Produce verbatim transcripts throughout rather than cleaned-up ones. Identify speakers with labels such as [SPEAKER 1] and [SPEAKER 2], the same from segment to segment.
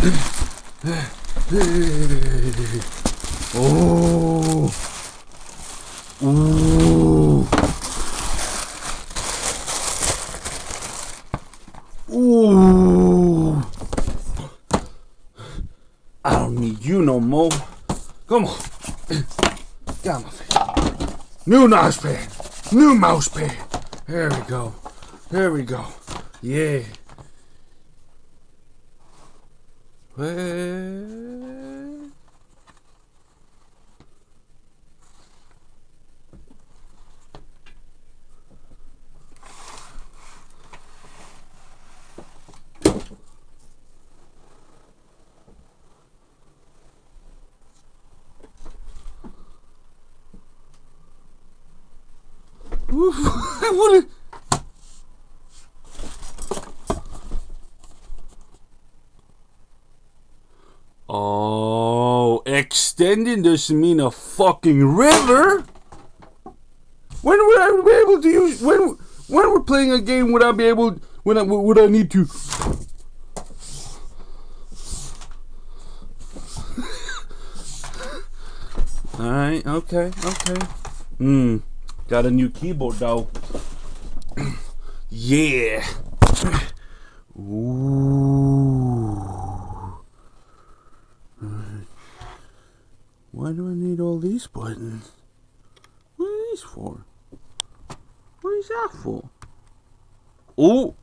[SPEAKER 1] Oh. Ooh. Ooh. I don't need you no more. Come on. Got my face. New mouse pad. New mouse pad. There we go. There we go. Yeah. Well. What? Oh, extending doesn't mean a fucking river. When would I be able to use? When when we're playing a game, would I be able? When I would I need to? All right. Okay. Okay. Hmm. Got a new keyboard though. Yeah. Ooh. Why do I need all these buttons? What are these for? What is that for? Ooh.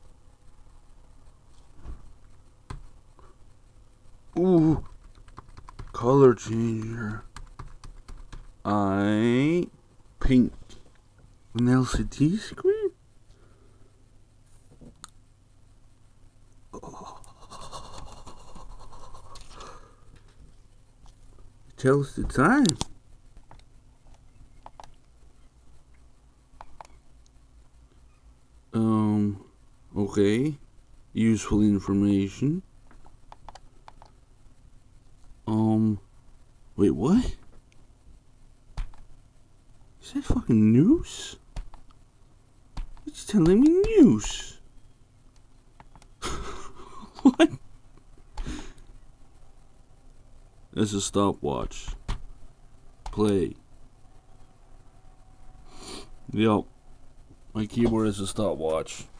[SPEAKER 1] Ooh. Color changer. I pink. An L C D screen? Oh. It tells the time. Um, okay. Useful information. Um, wait, what? Is that fucking news? It's telling me news. What? That's a stopwatch. Play. Yup. My keyboard is a stopwatch.